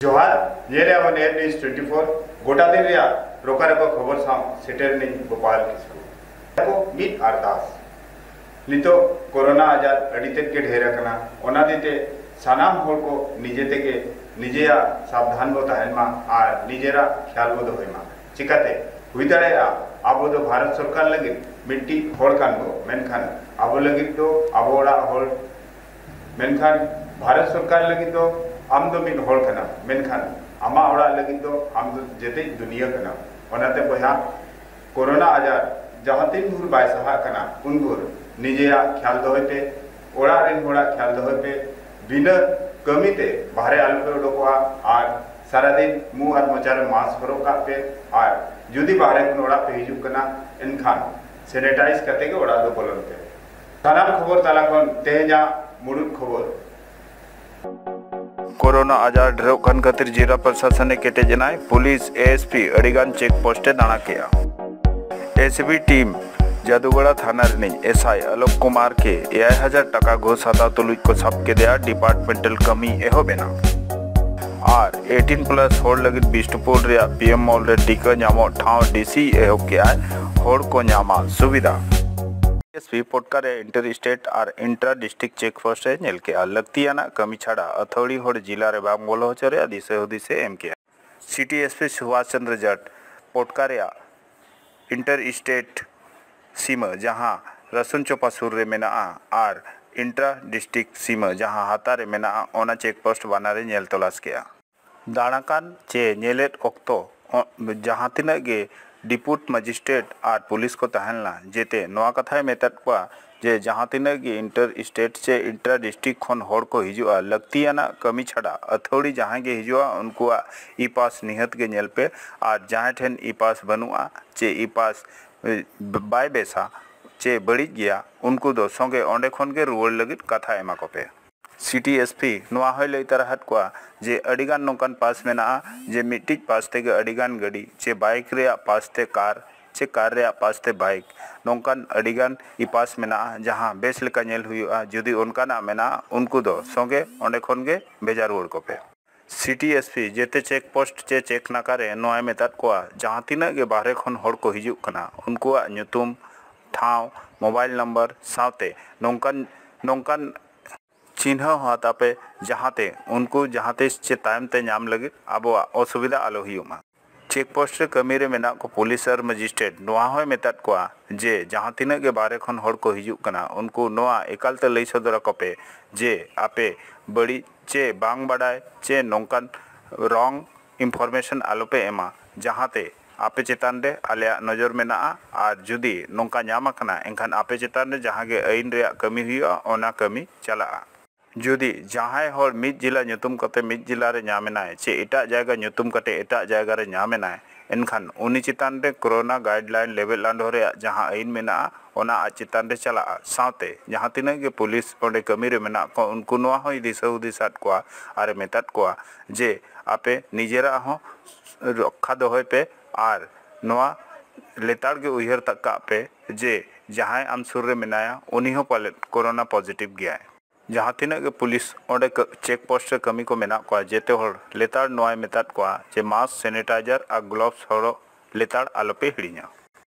जोहार ये अब नेट न्यूज 24 गोटा दिन रोका रको खबर सा सेटर नहीं गोपाल किसको मिट अरदास नितो कोरोना आजार अडितेट के ढेर कना ओना दिते सानाम होर को निजे तेके निजेया सावधान बो तहनमा आर निजेरा ख्याल बो दोयमा चिकाते हुई दाड़ेया आबो दो भारत सरकार लगी मिट्टी होर कान बो मेनखान आबो लगी दो आबो ओड़ा होर मेनखान भारत सरकार लगी दो आम दो मिन होर कना मेनखान आमा ओड़ा लगी दो आम दो जेते दुनिया कना ओनाते बहा कोरोना आजार जहां तीन भूर बाय सहा कना उन भूर निजेया ख्याल दोहते ओड़ा रेन होड़ा ख्याल दोहते बिना कमीते बाहरे आलू पे उडोकवा आर सारा दिन मुंह और मोचारे मास्क हरो का पे आर जुदी बाहरे कुन ओड़ा पे हिजू कना एनखान सैनिटाइज करते के ओड़ा दो बोलन पे सानाम खबर ताला कोन तेजा मुरुद खबर कोरोना आजार ढेरों खान खातिर जिला प्रशासन ने केटे जनाए पुलिस एएसपी अड़ीगान चेक पोस्टे दाना किया एसीबी टीम जादूगड़ा थाना एसआई आलोक कुमार के 1000 टाका घुस हता तुलुज को सब के दिया डिपार्टमेंटल कमी एहो बेना और 18+ होड़ लगित बिष्टुपुर रे पीएम मॉल रे टीका नामो ठाव डीसी एहो के होड़ को नामा सुविधा एसपी पोटकारे इंटर स्टेट और इंट्रा डिस्ट्रिक्ट चेक पोस्ट नेल के लगतियाना कमी छाड़ा अथौड़ी होड़ जिला रे बांग बोलो चरे दिसे हुदिसे एम के सिटी एसपी सुभाष चंद्र जट पोटकारे इंटर स्टेट सीमा जहां रसुन चोपा सुर रे मेना और इंट्रा डिस्ट्रिक्ट सीमा जहां हाता रे मेना ओना चेक पोस्ट बनारे नेल तलाश किया दाणाकान चे नेलेट ओक्तो जहां तिना गे डिप्यूट मजिस्ट्रेट और पुलिस को तहलना जेते नवा कथा मेतट को जे जहां तिना गे इंटर स्टेट से इंट्रा डिस्ट्रिक्ट खन होड़ को हिजुआ लगतियाना कमी छड़ा अथौड़ी जहां गे हिजुआ उनको ई पास निहत के नेल पे और जहां ठेन ई पास बनुआ चे ई पास बाय बेसा चे बड़ी गया उनको दो संगे ओंडे खन के रुवाड़ लगित कथा एमा को पे सिटी एसपी नवा होय लई तरहत को जे अड़ीगान नोकान पास मेना जे मिट्टी पास ते अड़ीगान गाड़ी चे बाइक रे पास ते कार चे कार रे पास ते बाइक नोकान अड़ीगान ई पास मेना जहां बेस लेका नेल हुआ जुदी उनकाना मेना उनको दो संगे ओंडे खन के भेजा रुवाड़ को पे सिटी एसपी जेते चेक पोस्ट चे चेक नाकारे नोय मेतात को जहां तिना के बाहरे खन होड़ को हिजुक कना उनको नुतुम ठाव मोबाइल नंबर साथे नोकान चिन्ह हाता पे जहाते उनको जहाते चे टाइम ते नाम लगे अब असुविधा आलो हुआ चेक पोस्ट रे कमी रे मेना को पुलिस और मजिस्ट्रेट नोआ होय मेतात को जे जहां तिना के बारे खन होड़ को हिजुक कना उनको नोआ एकाल ते लई सदर को पे जे आपे बड़ी चे बांग बडाय चे नोंकान रॉन्ग इंफॉर्मेशन आलो पे एमा जहाते आपे चेतान रे आले नजर मेना और जुदी नोंका नाम कना एनखान आपे चेतान रे जहां के आईन रे कमी हुआ ओना कमी चला जुदी जहां होड़ मिद जिला नुतुम कते मिद जिला रे नामेनाय चे एटा जायगा नुतुम कते एटा जायगा रे नामेनाय एनखान उनी चितान रे कोरोना गाइडलाइन लेवल लांडो रे जहां आईन मेना ओना आ चितान रे चला साथे जहां तिना के पुलिस ओंडे कमी रे मेना को उनको नोआ होय दिसौ हुदिसात को आरे मेतात को जे आपे निजेरा हो रखा दोहय पे और नोआ लेताड़ के उहर तक का पे जे जहां आम सुर रे मेनाया उनी हो पाले कोरोना पॉजिटिव गया है जहां तिना के पुलिस ओंडे चेक पोस्ट रे कमी को मेना को जेते होड़ लेताड़ नोय मेतात को जे मास्क सैनिटाइजर और ग्लोव्स होड़ो लेताड़ आलोपे हिड़िया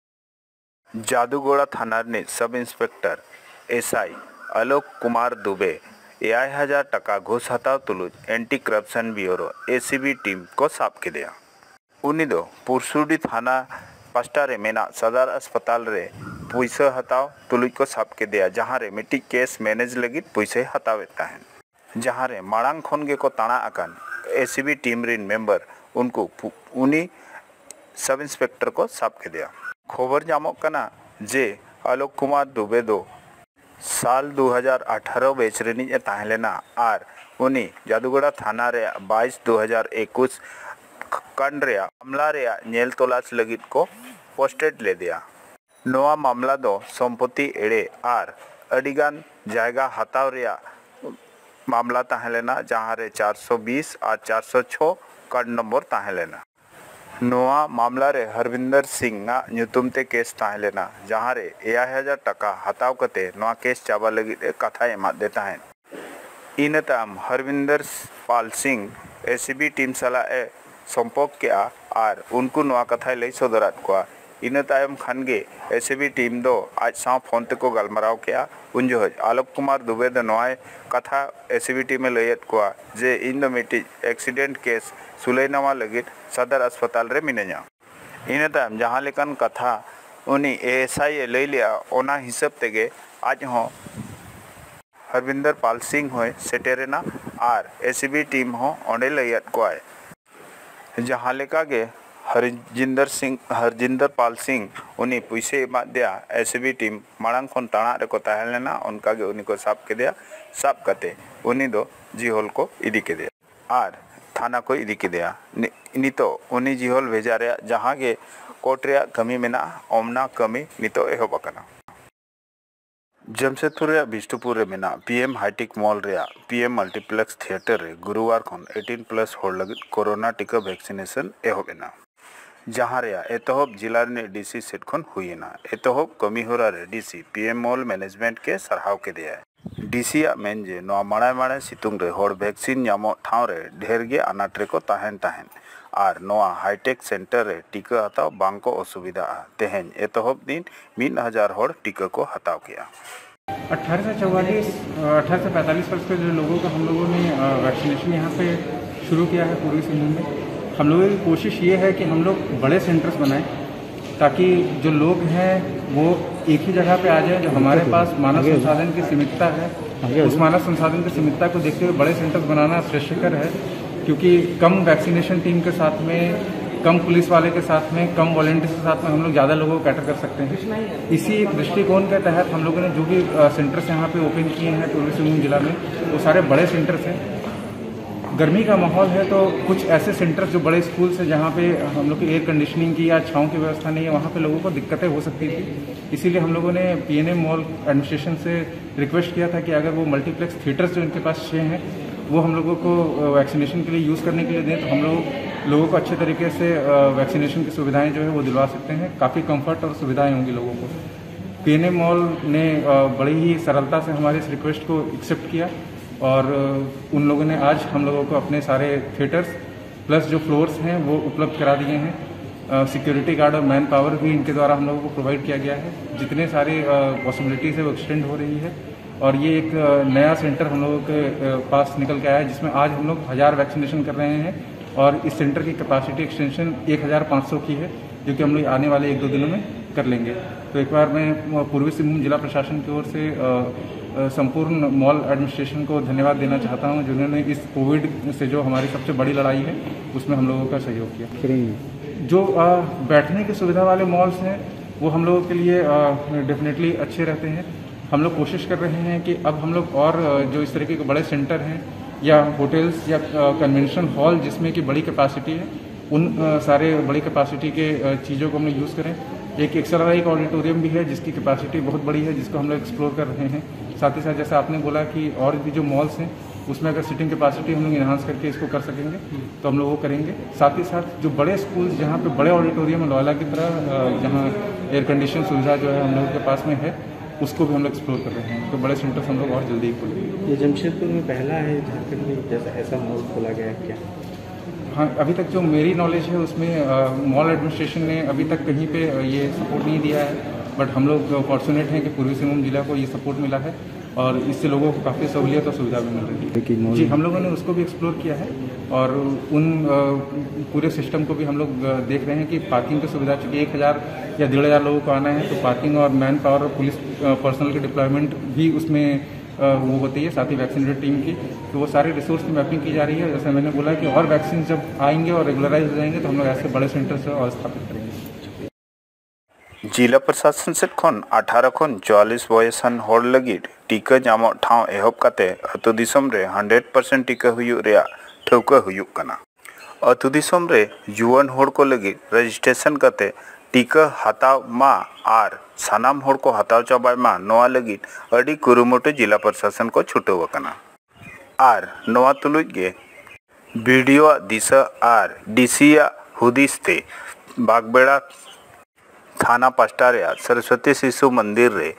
जादूगोड़ा थाना ने sub inspector SI Alok Kumar Dubey 1000 टाका घुस हताव तुलुज anti corruption bureau ACB team को साब के दिया उनी दो पुरसुडी थाना पास्टा रे मेना सदर अस्पताल रे पैसा हताव तुलुज को साब के दिया जहां रे मिट्टी केस मैनेज लगी पैसे हतावेता है जहां रे मांग खन के को ताना आकान एसीबी टीम रिन मेंबर उनको उनी सब इंस्पेक्टर को साब के दिया खबर जामो कना जे आलोक कुमार दुबे दो साल 2018 बेच रेनी ताहलेना और उनी जादूगड़ा थाना रे 22/2021 कंड रे मामला रे नेल तलाश लगित को पोस्टेड ले दिया नोआ मामला दो संपत्ति एड़े और अड़ीगान जायगा हताव रे मामला ताहलेना जहां रे 420 और 406 कार्ड नंबर ताहलेना नोआ मामला रे हरविंदर सिंह ना नुतुम ते केस ताहलेना जहां रे 1000 टाका हताव कते नोआ केस चाबा लगी कथा एमा देता है इन ताम हरविंदर पाल सिंह एसीबी टीम सला संपर्क के और उनको नवा कथा लई सदरात को इना तायम खान गे एसीबी टीम दो आज साव फोन ते को गलमाराव के उन जो आलोक कुमार दुबे दो नवा कथा एसीबी टीम में लयत को जे इन दो मिटी एक्सीडेंट केस सुलैनावा लगित सदर अस्पताल रे मिनेजा इना तायम जहां लेकन कथा उनी एएसआई लई लिया ओना हिसाब तेगे आज हो हरविंदर पाल सिंह होय सेटेरेना और एसीबी टीम हो ओंडे लयत को आए जहां लेका गे हरजिंदर पाल सिंह उनी पुइसे एमा दिया एसीबी टीम मांग खन ताना रे को ताहेलेना उनका गे उनी को साब के दिया साब कते उनी दो जिहोल को इदी के दिया और थाना को इदी के दिया नितो उनी जिहोल भेजा रे जहां गे कोर्ट रे कमी मेना ओमना कमी नितो एहोब अकना जमशेदपुर रे बिष्टुपुर रे मेना पीएम हाईटेक मॉल रे पीएम मल्टीप्लेक्स थिएटर रे गुरुवार खन 18+ होड़ लगित कोरोना टीका वैक्सीनेशन एहोबेना जहां रे एतहब जिला ने डीसी सेट खन हुईना एतहब कमी होरा रे डीसी पीएम मॉल मैनेजमेंट के सरहाव के दिया डीसी आ मेन जे नो माड़े सितुंग रे होड़ वैक्सीन नामो ठाव रे ढेर गे अनाट रे को ताहेन और नोआ हाईटेक सेंटर रे टीका हताव बांग को असुविधा तेहन एतहब दिन 1000 होड़ टीका को हताव किया 18 से 45 वर्ष के जो लोगों का हम लोगों ने वैक्सीनेशन यहाँ पे शुरू किया है पूर्वी सिंहभूम में। हम लोगों की कोशिश ये है कि हम लोग बड़े सेंटर्स बनाएं ताकि जो लोग हैं वो एक ही जगह पे आ जाए। जो हमारे पास मानव संसाधन की सीमितता है उस मानव संसाधन की सीमितता को देखते हुए बड़े सेंटर्स बनाना श्रेयस्कर है, क्योंकि कम वैक्सीनेशन टीम के साथ में, कम पुलिस वाले के साथ में, कम वॉलंटियर्स के साथ में हम लोग ज़्यादा लोगों को कैटर कर सकते हैं। इसी दृष्टिकोण के तहत हम लोगों ने जो भी सेंटर्स यहाँ पे ओपन किए हैं पूर्वी सिंहभूम जिला में वो सारे बड़े सेंटर्स हैं। गर्मी का माहौल है तो कुछ ऐसे सेंटर्स जो बड़े स्कूल्स हैं जहाँ पे हम लोग की एयर कंडीशनिंग की या छाँव की व्यवस्था नहीं है, वहाँ पे लोगों को दिक्कतें हो सकती थी। इसीलिए हम लोगों ने पीएनएम मॉल एडमिनिस्ट्रेशन से रिक्वेस्ट किया था कि अगर वो मल्टीप्लेक्स थिएटर्स जो इनके पास 6 हैं वो हम लोगों को वैक्सीनेशन के लिए यूज़ करने के लिए दें, तो हम लोगों को अच्छे तरीके से वैक्सीनेशन की सुविधाएँ जो है वो दिलवा सकते हैं। काफ़ी कम्फर्ट और सुविधाएँ होंगी लोगों को। पीएनएम मॉल ने बड़ी ही सरलता से हमारे इस रिक्वेस्ट को एक्सेप्ट किया और उन लोगों ने आज हम लोगों को अपने सारे थिएटर्स प्लस जो फ्लोर्स हैं वो उपलब्ध करा दिए हैं। सिक्योरिटी गार्ड और मैन पावर भी इनके द्वारा हम लोगों को प्रोवाइड किया गया है। जितने सारे पॉसिबिलिटीज़ है वो एक्सटेंड हो रही है और ये एक नया सेंटर हम लोगों के पास निकल के आया है जिसमें आज हम लोग 1000 वैक्सीनेशन कर रहे हैं और इस सेंटर की कैपेसिटी एक्सटेंशन 1500 की है, जो कि हम लोग आने वाले 1-2 दिनों में कर लेंगे। तो एक बार मैं पूर्वी सिंहभूम जिला प्रशासन की ओर से संपूर्ण मॉल एडमिनिस्ट्रेशन को धन्यवाद देना चाहता हूं, जिन्होंने इस कोविड से जो हमारी सबसे बड़ी लड़ाई है उसमें हम लोगों का सहयोग किया। जो बैठने की सुविधा वाले मॉल्स हैं वो हम लोगों के लिए डेफिनेटली अच्छे रहते हैं। हम लोग कोशिश कर रहे हैं कि अब हम लोग और जो इस तरीके के बड़े सेंटर हैं या होटल्स या कन्वेंशन हॉल जिसमें कि बड़ी कैपेसिटी है, उन सारे बड़ी कैपेसिटी के चीज़ों को हम लोग यूज़ करें। एक एक्स्ट्रा एक ऑडिटोरियम भी है जिसकी कैपेसिटी बहुत बड़ी है, जिसको हम लोग एक्सप्लोर कर रहे हैं। साथ ही साथ जैसे आपने बोला कि और भी जो मॉल्स हैं उसमें अगर सिटिंग कैपेसिटी हम लोग इन्हांस करके इसको कर सकेंगे तो हम लोग वो करेंगे। साथ ही साथ जो बड़े स्कूल्स जहाँ पे बड़े ऑडिटोरियम लॉयला की तरह जहाँ एयर कंडीशन सुविधा जो है हम लोगों के पास में है उसको भी हम लोग एक्सप्लोर कर रहे हैं। तो बड़े सेंटर्स हम लोग और जल्दी ही खोलेंगे। ये जमशेदपुर में पहला है झारखंड में जैसा ऐसा मॉल खोला गया है क्या? हाँ, अभी तक जो मेरी नॉलेज है उसमें मॉल एडमिनिस्ट्रेशन ने अभी तक कहीं पे ये सपोर्ट नहीं दिया है, बट हम लोग फॉर्चुनेट हैं कि पूर्वी सिंहभूम जिला को ये सपोर्ट मिला है और इससे लोगों को काफ़ी सहूलियत और सुविधा भी मिल रही है। जी, हम लोगों ने उसको भी एक्सप्लोर किया है और उन पूरे सिस्टम को भी हम लोग देख रहे हैं कि पार्किंग की सुविधा, चूँकि 1000 या 1500 लोगों को आना है तो पार्किंग और मैन पावर और पुलिस पर्सनल की डिप्लॉयमेंट भी उसमें वो होती है, साथ ही वैक्सीनेटेड टीम की। तो वो सारे रिसोर्स की मैपिंग की जा रही है। जैसे मैंने बोला कि और वैक्सीन जब आएंगे और रेगुलराइज हो जाएंगे तो हम लोग ऐसे बड़े सेंटर से और स्थापित करेंगे। जिला प्रशासन से 18 खन 44 बयसान होड़ लगित टीका जामो ठाव एहब काते अतु दिसम रे 100% टीका हुयु रे ठौका हुयुक कना। अतु दिसम रे जुआन होड़ को लगित रजिस्ट्रेशन काते टीका हताव मा और सानाम होड़ को हताव चाबाय मा नोआ लगित अडी कुरुमुटु जिला प्रशासन को छुटो वकना और नोआ तुलुज गे वीडियो दिशा और डीसीया हुदिस ते बागबेड़ा थाना पास्टा रे सरस्वती शिशु मंदिर रे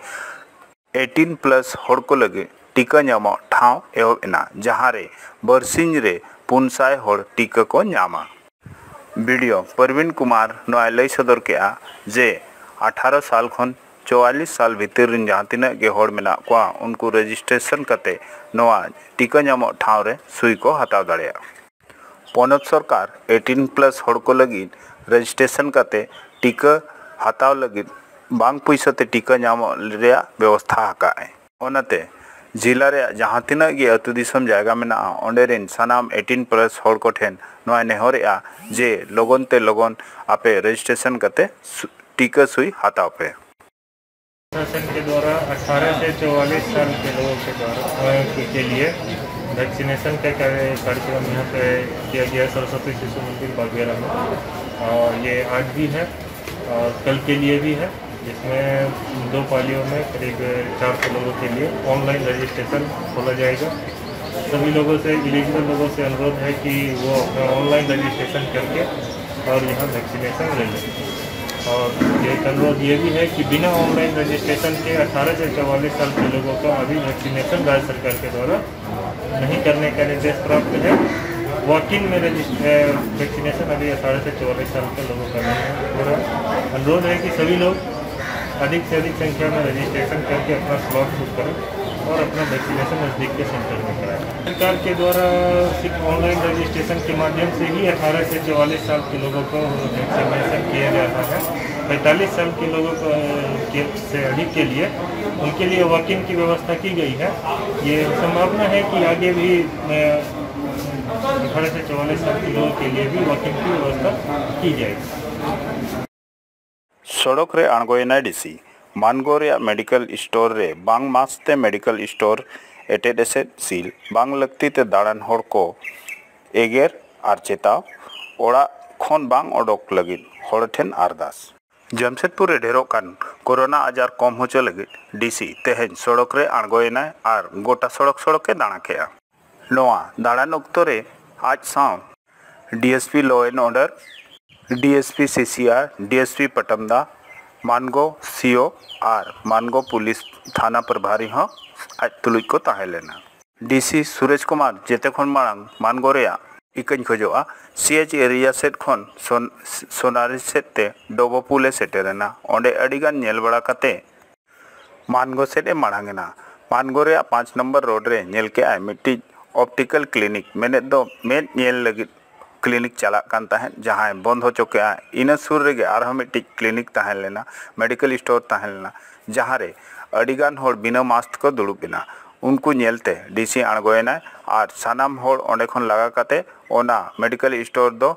18+ होड़ को लगे टीका नामो ठाव एहब एना, जहाँ रे बरसिंज रे पुनसाय होड़ टीका को नामा। वीडियो परवीन कुमार नोआ लई सदर केआ जे 18 साल खन 44 साल भीतर जहाँ तीना के होड़ मेना कोआ उनको रजिस्ट्रेशन करते नोआ टीका नामो ठाव रे सुई को हताव दाड़ेया। पोनत सरकार 18+ होड़ को लगी रजिस्ट्रेशन करते टीका हताव लगी बांग पैसा ते टीका नामो रेया व्यवस्था हकाए। ओनाते जिला रे जहाँ तीना गे अतु दिसम जायगा मेना ओंडे रेन सानाम 18+ होड़ को ठेन नोआ नेहरेया जे लोगन ते लोगन आपे रजिस्ट्रेशन करते टीका सुई हताव पे। शासन के द्वारा 18 से 44 साल के लोगों के द्वारा के लिए वैक्सीनेशन का कार्यक्रम यहाँ पे किया गया सरस्वती शिशु मंदिर बागेरा में, और ये आज भी है और कल के लिए भी है, जिसमें 2 पालियों में करीब 400 लोगों के लिए ऑनलाइन रजिस्ट्रेशन खोला जाएगा। सभी लोगों से, एलिजिबल लोगों से अनुरोध है कि वो अपना ऑनलाइन रजिस्ट्रेशन करके और यहाँ वैक्सीनेशन ले लें। और एक अनुरोध ये भी है कि बिना ऑनलाइन रजिस्ट्रेशन के 18 से 44 साल के लोगों का अभी वैक्सीनेशन राज्य सरकार के द्वारा नहीं करने का निर्देश प्राप्त है। वॉक इन में वैक्सीनेशन अभी 18 से 44 साल के लोगों का नहीं है। पूरा अनुरोध है कि सभी लोग अधिक से अधिक संख्या में रजिस्ट्रेशन करके अपना स्लॉट बुक करें और अपना वैक्सीनेशन नज़दीक के सेंटर में कराएं। सरकार के द्वारा सिर्फ ऑनलाइन रजिस्ट्रेशन के माध्यम से ही 18 से 44 साल के लोगों को वैक्सीनेशन किया जा रहा है। 45 साल के लोगों को से अधिक के लिए उनके लिए वॉक इन की व्यवस्था की गई है। ये संभावना है कि आगे भी 18 से 44 साल के लोगों के लिए भी वॉक इन की व्यवस्था की जाएगी। सड़क रे आणगोयना डीसी मानगो रे मेडिकल स्टोर रे बांग मास्ते मेडिकल स्टोर एटेड एसेट सील बांग लगती ते दाड़ान होड़ को एगेर आर चेताव ओड़ा खन बांग ओडोक लगिन होड़ ठेन आरदास। जमशेदपुर रे ढेरों कान कोरोना आजार कम होचो लगिन डीसी तेहेन सड़क रे आणगोयना आर गोटा सड़क के दाणा केया। नोआ दाड़ान ओक्तो रे आज साव DSP law and order, DSP CCR, DSP Patamda, Mango CO और मानगो पुलिस थाना प्रभारी हो आज तुलुज को ताहे लेना। डीसी सुरेश कुमार जेते खन मांग मानगो रे इकन खोजोआ सीएच एरिया सेट खन सोनारी सेट ते डोबोपुले सेटेरेना ओंडे अडिगान नेल बड़ा कते मानगो सेट ए मांगेना। मानगो रे 5 नंबर रोड रे नेल के आय मिट्टी ऑप्टिकल क्लिनिक मेने दो मेन नेल लगी क्लिनिक चला कान ताहेन जहाँ बंद हो चुके इन सुर रे आरह मिट्टी क्लिनिक ताहेन लेना, मेडिकल स्टोर ताहेन लेना जहाँ रे अडिगान होड़ बिना मास्क को दुड़ुबिना उनको नेलते डीसी आणगोयना और सानाम होड़ ओंडे खन लगा काते ओना मेडिकल स्टोर दो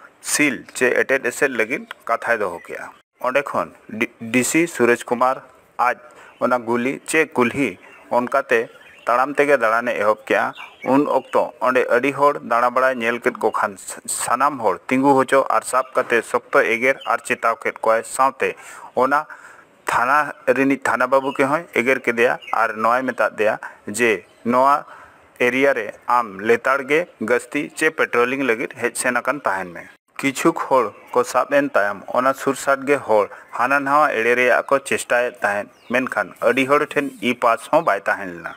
सील चे एटेड एसेट लगिन कथाय दो होकेया। ओंडे खन डीसी सुरेश कुमार आज ओना गुली चे कुल्ही ओनकाते ताड़ाम तेगे दाड़ाने एहब केया। उन ओक्तो ओंडे अडी होड़ दाड़ा बड़ा नेल केट को खान सानाम होड़ तिंगु होचो और साब कते सख्तो एगेर और चेताव केट कोय सावते ओना थाना रिनी थाना बाबू के होय एगेर के दिया और नोय मेता दिया जे नोआ एरिया रे आम लेताड़गे गस्ती चे पेट्रोलिंग लगित हेज सेनाकन ताहेन में किछुक होड़ को साबेन तायम ओना सुरसाटगे होड़ हाना नवा एड़े रे को चेष्टाए ताहेन मेनखान अडी होड़ ठेन ई पास हो बाय ताहेन लेना।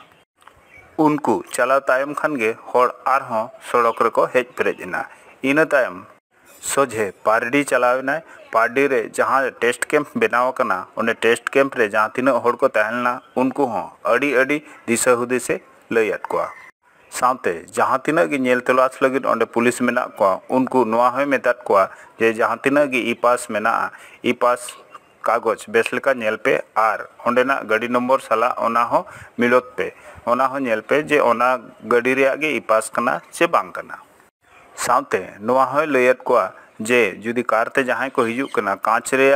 उनको चलाव तायम खान गे होड़ आर हो सड़क रे को हेज पेरेजना। इन तायम सोझे पारडी चलावना। पारडी रे जहाँ टेस्ट कैंप बनाव कना उन्हें टेस्ट कैंप रे जहाँ तीन होड़ को तहलना उनको हो अड़ी अड़ी दिशा हुदिसे लैयाद कोआ। सावते जहाँ तीना गे नेल तलाश लगिन ओंडे पुलिस मेना कोआ उनको नोआ होय मेताद कोआ जे जहाँ तीना गे ई पास मेना ई पास कागज बेस लेका नेल पे आर ओंडेना गाड़ी नंबर साला ओना हो मिलोत पे ओना हो नेल पे जे ओना गाड़ी रे गे ई पास कना से बांग कना। सावते नोआ होय लैयाद कोआ जे जुदी कार ते जहाँ को हिजुक कना कांच रे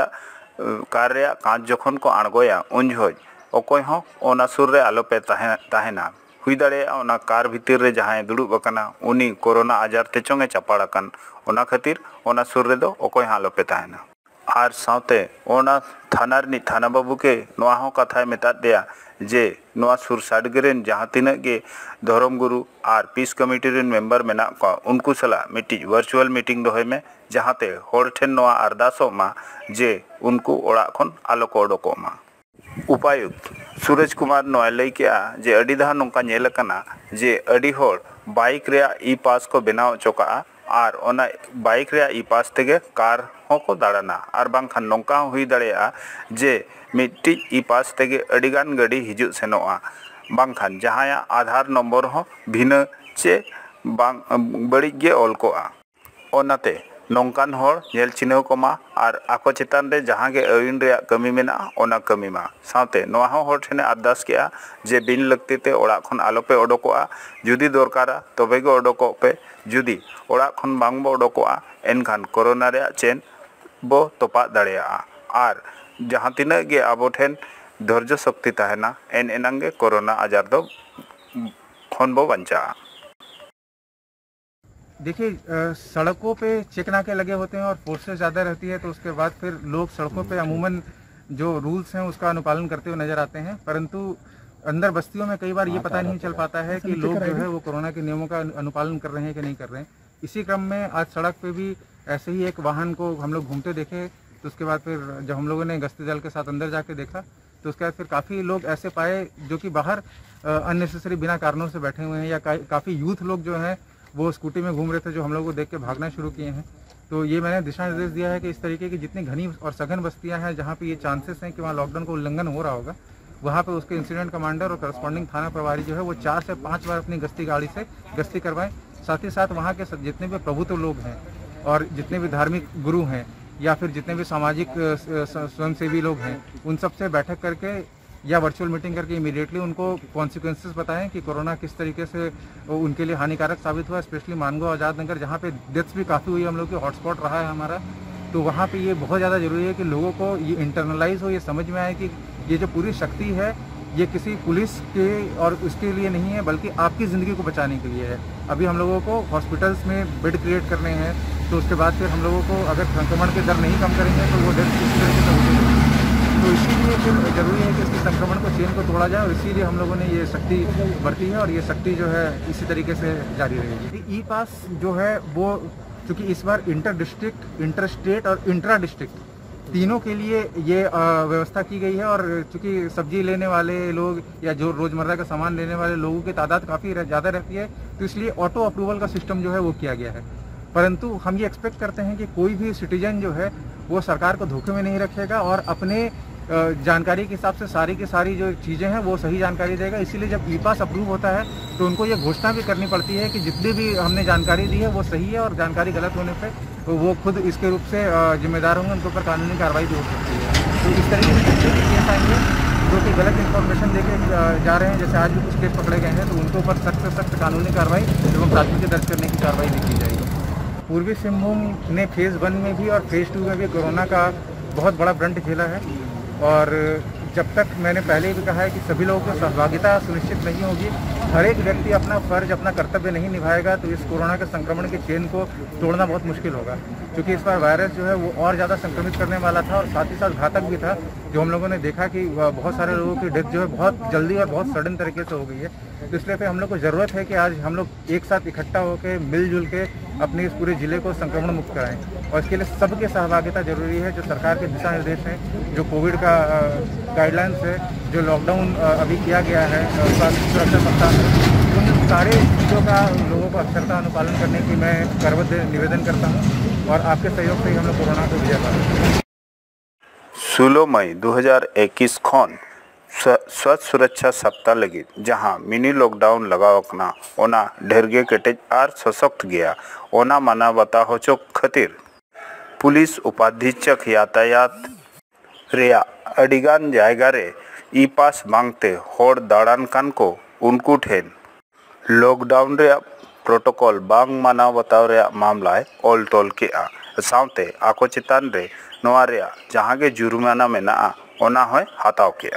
कार रे कांच जखन को आणगोया उन जोज ओकोय हो ओना सुर रे आलो पे ताहेना हुई दाड़े ओना कार भीतर रे जहाँ दुड़ुब अकना उनी कोरोना आजार ते चोंगे चपाड़ अकन ओना खातिर ओना सुर रे दो ओकोय आलो पे ताहेना। आर सावते ओना थाना रिनी थाना बाबू के नोआ हो कथा मेता दिया जे नोआ सुर साडगेरेन जहाँ तीना गे धर्म गुरु और पीस कमिटी रेन मेम्बर मेना को उनको सला मिट्टी वर्चुअल मीटिंग दोहे में जहाँते होड़ ठेन नोआ अरदासो मा जे उनको ओड़ा खन आलो को ओडोको मा। उपायुक्त सूरज कुमार नोआ लई केआ जे अडी दहा नोंका नेल कना जे अडी होड़ बाइक रे ई पास को बनाव चोका और ओना बाइक रे ई पास तेगे कार को दाड़ाना और बांखान नोंका हुई दाड़ेया जे मिट्टी ई पास तेगे अडिगान गाड़ी हिजु सेनोआ बांखान जहाया आधार नम्बर हो भिना चे बांग बड़ी गे ऑल कोआ ओनाते नौकान होर नेल चिन्ह कोमा और आको चितान रे जहाँ के आईन रे कमी मेना ओना कमी मा साथे नोआ होर ठेने अरदास किया जे बिन लगती ते ओड़ा खन आलोपे ओडोकोआ जुदी दरकारा तबे गे ओडोको पे जुदी ओड़ा खन बांग बो ओडोकोआ एनखान कोरोना रे चेन बो तोपा दाड़ेया और जहाँ तिना गे आबो ठेन धैर्य शक्ति तहना एन एनांगे कोरोना आजार दो खन बो बंचा। देखिए, सड़कों पे चेक नाके लगे होते हैं और फोर्सेस ज़्यादा रहती है, तो उसके बाद फिर लोग सड़कों पे अमूमन जो रूल्स हैं उसका अनुपालन करते हुए नजर आते हैं, परंतु अंदर बस्तियों में कई बार ये पता नहीं चल पाता है कि लोग जो है वो कोरोना के नियमों का अनुपालन कर रहे हैं कि नहीं कर रहे हैं। इसी क्रम में आज सड़क पे भी ऐसे ही एक वाहन को हम लोग घूमते देखे, तो उसके बाद फिर जब हम लोगों ने गश्ती दल के साथ अंदर जाके देखा तो उसके बाद फिर काफ़ी लोग ऐसे पाए जो कि बाहर अननेसेसरी बिना कारणों से बैठे हुए हैं, या काफ़ी यूथ लोग जो हैं वो स्कूटी में घूम रहे थे जो हम लोग को देख के भागना शुरू किए हैं। तो ये मैंने दिशा निर्देश दिया है कि इस तरीके की जितनी घनी और सघन बस्तियां हैं जहां पे ये चांसेस हैं कि वहां लॉकडाउन का उल्लंघन हो रहा होगा, वहां पे उसके इंसिडेंट कमांडर और करस्पॉन्डिंग थाना प्रभारी जो है वो 4 से 5 बार अपनी गश्ती गाड़ी से गश्ती करवाएं। साथ ही साथ वहाँ के जितने भी प्रभुत्व लोग हैं और जितने भी धार्मिक गुरु हैं या फिर जितने भी सामाजिक स्वयंसेवी लोग हैं उन सब से बैठक करके या वर्चुअल मीटिंग करके इमीडिएटली उनको कॉन्सिक्वेंसेस बताएं कि कोरोना किस तरीके से उनके लिए हानिकारक साबित हुआ। स्पेशली मानगो आज़ाद नगर जहाँ पे डेथ्स भी काफ़ी हुई, हम लोग के हॉटस्पॉट रहा है हमारा, तो वहाँ पे ये बहुत ज़्यादा ज़रूरी है कि लोगों को ये इंटरनलाइज हो, ये समझ में आए कि ये जो पूरी शक्ति है ये किसी पुलिस के और उसके लिए नहीं है बल्कि आपकी ज़िंदगी को बचाने के लिए है। अभी हम लोगों को हॉस्पिटल्स में बेड क्रिएट करने हैं, तो उसके बाद फिर हम लोगों को अगर संक्रमण के दर नहीं कम करेंगे तो वो डेथ किसी तरीके से होगी। तो इसीलिए फिर जरूरी है कि इसके संक्रमण को चेन को तोड़ा जाए और इसीलिए हम लोगों ने ये शक्ति बरती है और ये शक्ति जो है इसी तरीके से जारी रहेगी। ई पास जो है वो चूँकि इस बार इंटर डिस्ट्रिक्ट, इंटर स्टेट और इंट्रा डिस्ट्रिक्ट तीनों के लिए ये व्यवस्था की गई है, और चूँकि सब्जी लेने वाले लोग या जो रोज़मर्रा का सामान लेने वाले लोगों की तादाद काफ़ी ज़्यादा रहती है, तो इसलिए ऑटो अप्रूवल का सिस्टम जो है वो किया गया है। परंतु हम ये एक्सपेक्ट करते हैं कि कोई भी सिटीजन जो है वो सरकार को धोखे में नहीं रखेगा और अपने जानकारी के हिसाब से सारी की सारी जो चीज़ें हैं वो सही जानकारी देगा। इसीलिए जब ई पास अप्रूव होता है तो उनको ये घोषणा भी करनी पड़ती है कि जितनी भी हमने जानकारी दी है वो सही है, और जानकारी गलत होने पे तो वो खुद इसके रूप से जिम्मेदार होंगे, उनके ऊपर कानूनी कार्रवाई भी हो सकती है। तो इस तरीके से जितने भी केस आएंगे जो कि गलत इन्फॉर्मेशन देके जा रहे हैं, जैसे आज भी कुछ केस पकड़े गए हैं, तो उनके ऊपर सख्त से सख्त कानूनी कार्रवाई एवं प्राथमिकी दर्ज करने की कार्रवाई भी की जाएगी। पूर्वी सिंहभूम ने फेज़ 1 में भी और फेज़ 2 में भी कोरोना का बहुत बड़ा ब्रंट झेला है, और जब तक मैंने पहले भी कहा है कि सभी लोगों की सहभागिता सुनिश्चित नहीं होगी, हर एक व्यक्ति अपना फर्ज, अपना कर्तव्य नहीं निभाएगा, तो इस कोरोना के संक्रमण के चेन को तोड़ना बहुत मुश्किल होगा। क्योंकि इस बार वायरस जो है वो और ज़्यादा संक्रमित करने वाला था और साथ ही साथ घातक भी था, जो हम लोगों ने देखा कि बहुत सारे लोगों की डेथ जो है बहुत जल्दी और बहुत सडन तरीके से हो गई है। तो इसलिए फिर हम लोग को ज़रूरत है कि आज हम लोग एक साथ इकट्ठा होकर मिलजुल के अपने इस पूरे ज़िले को संक्रमण मुक्त कराएं, और इसके लिए सबके सहभागिता जरूरी है। जो सरकार के दिशा निर्देश हैं, जो कोविड का गाइडलाइंस है, जो लॉकडाउन अभी किया गया है स्वास्थ्य सुरक्षा सप्ताह में, उन सारे चीज़ों का लोगों को अक्षरता अनुपालन करने की मैं करबद्ध निवेदन करता हूँ, और आपके सहयोग से ही हम लोग कोरोना को विजय पाएंगे। 16 मई 2021 खन स्वास्थ्य सुरक्षा सप्ताह लगी जहां मिनी लॉकडाउन लगावकना ओना ढेरगे केटेज और सशक्त गया ओना माना बता होचो खातिर पुलिस उपाधीक्षक यातायात रेया अडिगान जायगा रे ई पास मांगते होड़ दाड़ान कान को उनको ठेन लॉकडाउन रे प्रोटोकॉल बांग माना बताव रे मामला ऑल टोल के साउते आको चितान रे नोआ रे जहां के जुर्माना मेना ओना होय हाताव के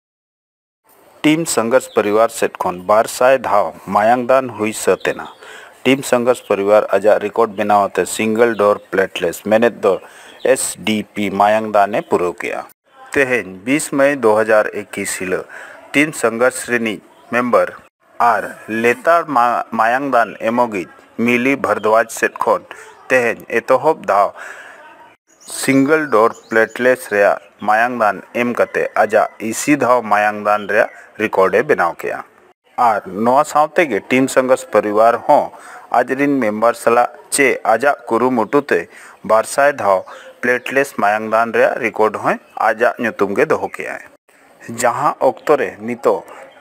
टीम संघर्ष परिवार सेट खन 1200 धाव मायांगदान हुई सतेना टीम संघर्ष परिवार आजा रिकॉर्ड बनावते सिंगल डोर प्लेटलेस मैंने दो SDP मायांगदाने पूरा किया। तेहेन 20 मई 2021 हिल टीम संघर्ष श्रेणी मेंबर आर लेतार मायांगदान एमोगी मिली भरद्वाज सेट खन तेहेन एतोहब धाव सिंगल डोर प्लेटलेस रे मायांगदान एम कते आजा इसी धाव मायांगदान रे रिकॉर्डे बनाव किया। और नवा सावते के टीम संघर्ष परिवार हों आजरिन मेम्बर सला चे आजा कुरुमुटुते बारसाय धाव प्लेटलेस मायांगदान रे रिकॉर्ड हों आजा नुतुम के दोहो के आए जहां ओक्तोरे नितो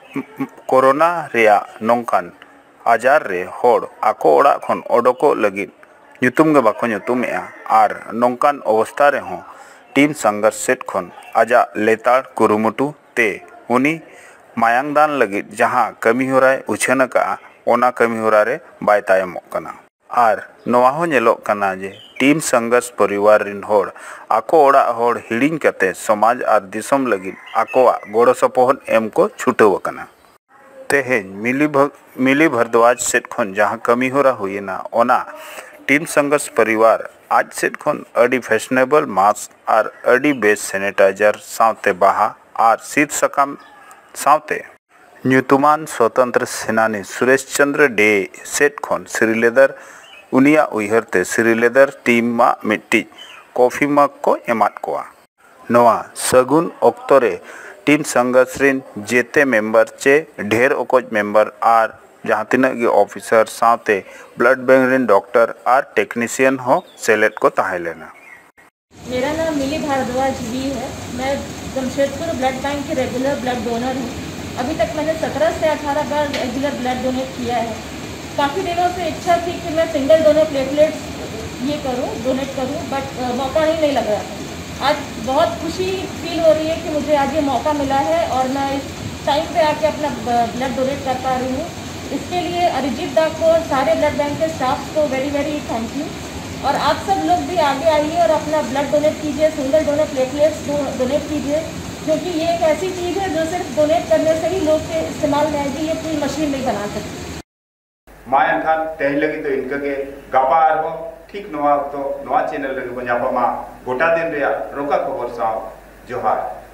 कोरोना रेया नोंकान आजार रे होड़ आको ओड़ा खन ओडोको लगिन नुतुम के बाको नुतुमेआ और नोंकान अवस्था रे हों टीम संघर्ष सेट खन आजा लेताड़ कुरुमुटु ते उनी मायांगदान लगी जहां कमी होराय उछन का ओना कमी होरा रे बाय तायमोग कना और नवा हो नेलोग कना जे टीम संघर्ष परिवार रिन होड़ आको ओड़ा होड़ हिड़िंग कते समाज और दिसम लगी आकोआ गोड़ो सपोहन एम को छुटव कना तेहें मिली भरद्वाज सेट खन जहां कमी होरा हुईना ओना टीम संघर्ष परिवार आज सेट खन अडी फैशनेबल मास्क और अडी बेस सैनिटाइजर सावते बाहा और शीत सकाम सावते न्यूतुमान स्वतंत्र सेनानी सुरेश चंद्र डे सेट खन श्रीलेदर उनिया उयहरते श्रीलेदर टीम मा मिट्टी कॉफी मग को एमात कोआ नवा सगुन ओक्तोरे टीम संघर्ष रिन जेते मेंबर चे ढेर ओकोज मेंबर और जहाँ तिना के ऑफिसर सावते ब्लड बैंक रिन डॉक्टर और टेक्नीशियन हो सेलेक्ट को ताहे लेना। मेरा नाम मिली भारद्वाज भी है। मैं जमशेदपुर ब्लड बैंक की रेगुलर ब्लड डोनर हूँ। अभी तक मैंने 17 से 18 बार रेगुलर ब्लड डोनेट किया है। काफ़ी दिनों से इच्छा थी कि मैं सिंगल डोनर प्लेटलेट्स डोनेट करूँ, बट मौका ही नहीं लग रहा था। आज बहुत खुशी फील हो रही है कि मुझे आज ये मौका मिला है और मैं इस टाइम पे आके अपना ब्लड डोनेट कर पा रही हूँ। इसके लिए अरिजीत दा को, सारे ब्लड बैंक के स्टाफ को वेरी वेरी थैंक यू। और आप सब लोग भी आगे आइए और अपना ब्लड डोनेट कीजिए, सिंगल डोनर प्लेटलेट्स डोनेट कीजिए, क्योंकि ये एक ऐसी चीज़ है जो सिर्फ डोनेट करने से ही लोग के इस्तेमाल में आएगी, ये कोई मशीन नहीं बना सकती। मायन खान तेज लगी तो इनका के गापा आरहो ठीक नवा तो नवा चैनल लगी बंजापा मा गोटा दिन रे रोका खबर साव जोहार।